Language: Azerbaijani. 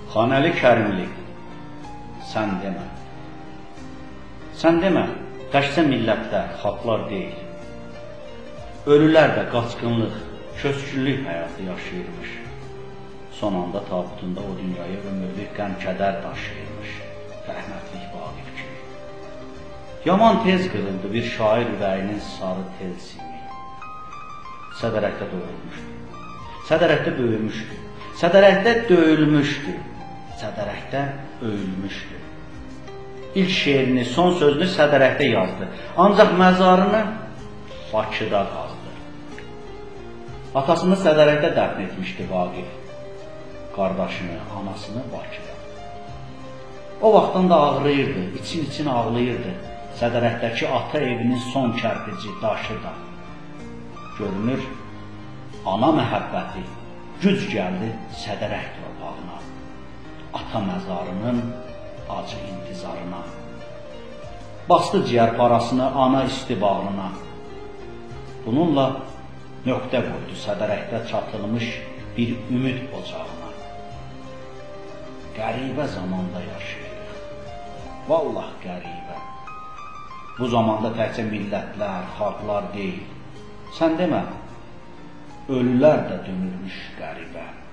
Xanəli Kərimli, sən demə. Sən demə, təkcə millətlər, xalqlar deyil. Ölülər də qaçqınlıq, köçkünlük həyatı yaşayırmış. Son anda tabutunda o dünyaya ömürlük qəm-kədər daşıyırmış. Rəhmətlik Vaqif kimi. Yaman tez qırıldı bir şair ürəyinin sarı tel simi. Sədərəkdə doğulmuşdu. Sədərəkdə böyümüşdü. Sədərəkdə döyülmüşdü. Sədərəkdə öyülmüşdü. İlk şeirini, son sözünü Sədərəkdə yazdı. Ancaq məzarını Bakıda qazdı. Atasını Sədərəkdə dəfn etmişdi Vaqif. Qardaşını, anasını Bakıda. O vaxtdan da ağrıyırdı, için ağlayırdı. Sədərəkdəki ata evinin son kərpici daşı da. Görünür, ana məhəbbəti güc gəldi Sədərək torpağına. Ata məzarının acı intizarına. Bastı ciyər parasını ana isti bağrına. Bununla nöqtə qoydu Sədərəkdə çatılmış bir ümid ocağına. Qəribə zamanda yaşayırıq. Vallah qəribə. Bu zamanda təkcə millətlər, xalqlar deyil. Sən demə, ölülər də dönülmüş qəribə.